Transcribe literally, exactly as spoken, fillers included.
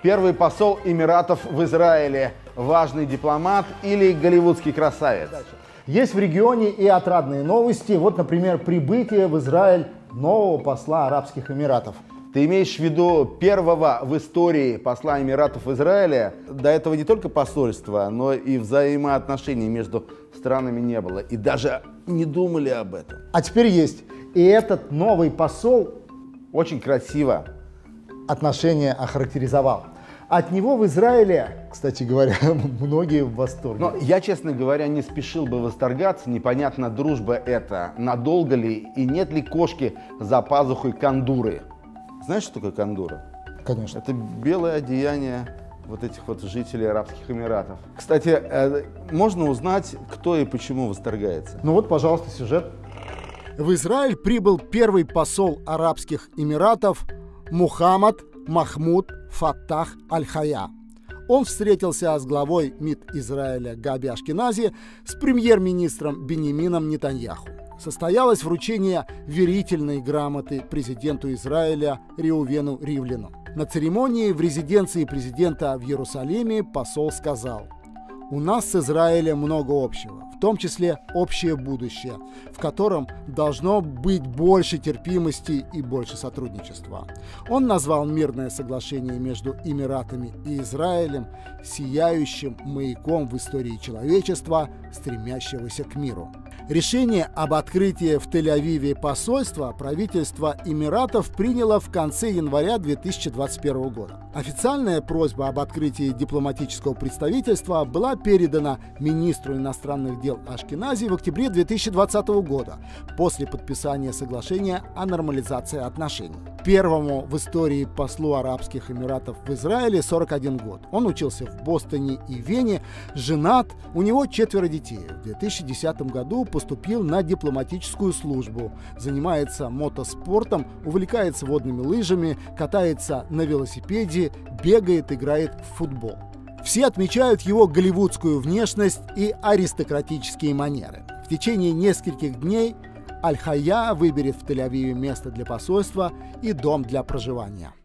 Первый посол Эмиратов в Израиле, важный дипломат или голливудский красавец? Есть в регионе и отрадные новости. Вот, например, прибытие в Израиль нового посла Арабских Эмиратов. Ты имеешь в виду первого в истории посла Эмиратов в Израиле? До этого не только посольства, но и взаимоотношений между странами не было. И даже не думали об этом. А теперь есть. И этот новый посол очень красиво отношения охарактеризовал. От него в Израиле, кстати говоря, многие в восторге. Но я, честно говоря, не спешил бы восторгаться. Непонятно, дружба это, надолго ли и нет ли кошки за пазухой кандуры. Знаешь, что такое кандура? Конечно. Это белое одеяние вот этих вот жителей Арабских Эмиратов. Кстати, можно узнать, кто и почему восторгается? Ну вот, пожалуйста, сюжет. В Израиль прибыл первый посол Арабских Эмиратов Мухаммад Махмуд Фаттах Аль-Хая. Он встретился с главой МИД Израиля Габи Ашкенази с премьер-министром Биньямином Нетаньяху. Состоялось вручение верительной грамоты президенту Израиля Реувену Ривлину. На церемонии в резиденции президента в Иерусалиме посол сказал: «У нас с Израилем много общего, в том числе общее будущее, в котором должно быть больше терпимости и больше сотрудничества». Он назвал мирное соглашение между Эмиратами и Израилем сияющим маяком в истории человечества, стремящегося к миру. Решение об открытии в Тель-Авиве посольства правительство Эмиратов приняло в конце января две тысячи двадцать первого года. Официальная просьба об открытии дипломатического представительства была передана министру иностранных дел Ашкенази в октябре две тысячи двадцатого года после подписания соглашения о нормализации отношений. Первому в истории послу Арабских Эмиратов в Израиле сорок один год. Он учился в Бостоне и Вене, женат, у него четверо детей. В две тысячи десятом году поступил на дипломатическую службу, занимается мотоспортом, увлекается водными лыжами, катается на велосипеде, бегает, играет в футбол. Все отмечают его голливудскую внешность и аристократические манеры. В течение нескольких дней Аль-Хая выберет в Тель-Авиве место для посольства и дом для проживания.